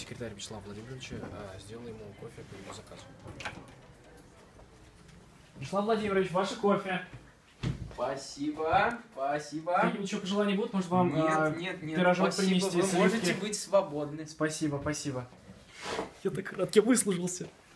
секретарь Вячеслава Владимировича, сделал ему кофе по его заказу. Вячеслав Владимирович, ваше кофе. Спасибо, спасибо. Какие еще пожелания будут? Может вам нет, пирожок спасибо, принести? вы можете быть свободны. Спасибо, спасибо. Я так рад, я выслужился.